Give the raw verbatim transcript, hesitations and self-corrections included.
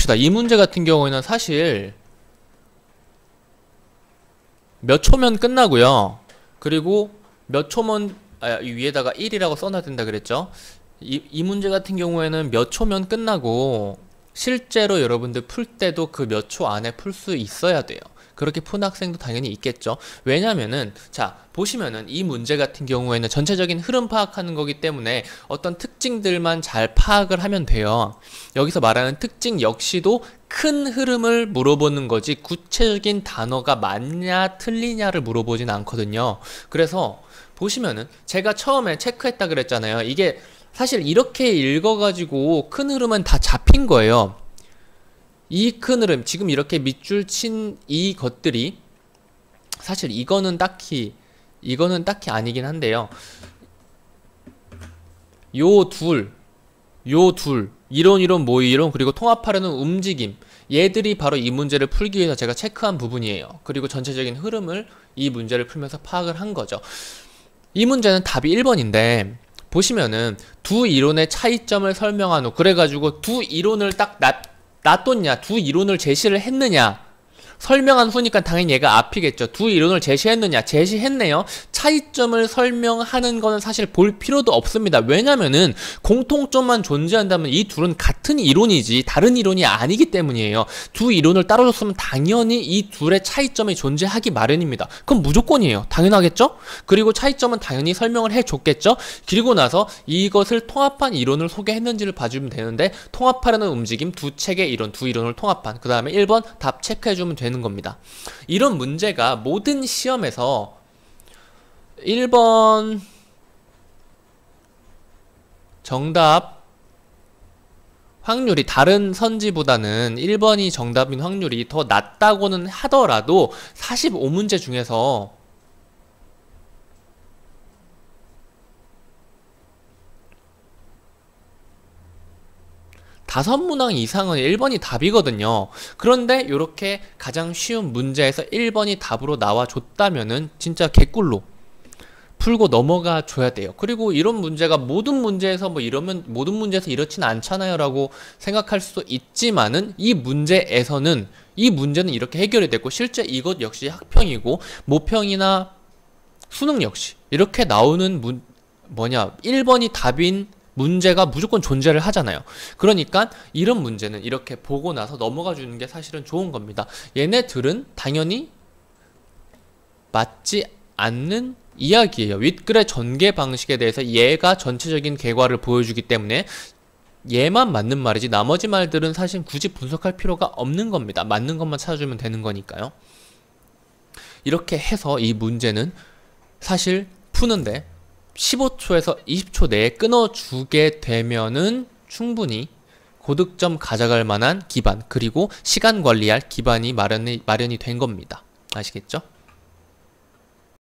봅시다. 이 문제 같은 경우에는 사실 몇 초면 끝나고요. 그리고 몇 초면 아, 위에다가 일이라고 써놔야 된다 그랬죠. 이, 이 문제 같은 경우에는 몇 초면 끝나고 실제로 여러분들 풀 때도 그 몇 초 안에 풀 수 있어야 돼요. 그렇게 푸는 학생도 당연히 있겠죠. 왜냐면은 자 보시면은 이 문제 같은 경우에는 전체적인 흐름 파악하는 거기 때문에 어떤 특징들만 잘 파악을 하면 돼요. 여기서 말하는 특징 역시도 큰 흐름을 물어보는 거지 구체적인 단어가 맞냐 틀리냐를 물어보진 않거든요. 그래서 보시면은 제가 처음에 체크했다 그랬잖아요. 이게 사실 이렇게 읽어가지고 큰 흐름은 다 잡힌 거예요. 이 큰 흐름, 지금 이렇게 밑줄 친 이 것들이 사실 이거는 딱히 이거는 딱히 아니긴 한데요. 요 둘, 요 둘, 이론 이론 모의 이론 그리고 통합하려는 움직임, 얘들이 바로 이 문제를 풀기 위해서 제가 체크한 부분이에요. 그리고 전체적인 흐름을 이 문제를 풀면서 파악을 한 거죠. 이 문제는 답이 일 번인데 보시면은 두 이론의 차이점을 설명한 후 그래가지고 두 이론을 딱 놔, 놔뒀냐 두 이론을 제시를 했느냐 설명한 후니까 당연히 얘가 앞이겠죠. 두 이론을 제시했느냐 제시했네요. 차이점을 설명하는 거는 사실 볼 필요도 없습니다. 왜냐면은 공통점만 존재한다면 이 둘은 같은 이론이지 다른 이론이 아니기 때문이에요. 두 이론을 따로 줬으면 당연히 이 둘의 차이점이 존재하기 마련입니다. 그럼 무조건이에요. 당연하겠죠? 그리고 차이점은 당연히 설명을 해줬겠죠? 그리고 나서 이것을 통합한 이론을 소개했는지를 봐주면 되는데 통합하려는 움직임 두 책의 이론, 두 이론을 통합한 그 다음에 일 번 답 체크해주면 되는 겁니다. 이런 문제가 모든 시험에서 일 번 정답 확률이 다른 선지보다는 일 번이 정답인 확률이 더 낮다고는 하더라도 사십오 문제 중에서 다섯 문항 이상은 일 번이 답이거든요. 그런데 이렇게 가장 쉬운 문제에서 일 번이 답으로 나와줬다면은 진짜 개꿀로 풀고 넘어가 줘야 돼요. 그리고 이런 문제가 모든 문제에서 뭐 이러면 모든 문제에서 이렇진 않잖아요 라고 생각할 수도 있지만은 이 문제에서는 이 문제는 이렇게 해결이 됐고 실제 이것 역시 학평이고 모평이나 수능 역시 이렇게 나오는 문 뭐냐 일 번이 답인 문제가 무조건 존재를 하잖아요. 그러니까 이런 문제는 이렇게 보고 나서 넘어가 주는 게 사실은 좋은 겁니다. 얘네들은 당연히 맞지 않는 이야기예요. 윗글의 전개 방식에 대해서 얘가 전체적인 결과를 보여주기 때문에 얘만 맞는 말이지 나머지 말들은 사실 굳이 분석할 필요가 없는 겁니다. 맞는 것만 찾아주면 되는 거니까요. 이렇게 해서 이 문제는 사실 푸는데 십오 초에서 이십 초 내에 끊어주게 되면은 충분히 고득점 가져갈 만한 기반 그리고 시간 관리할 기반이 마련이, 마련이 된 겁니다. 아시겠죠?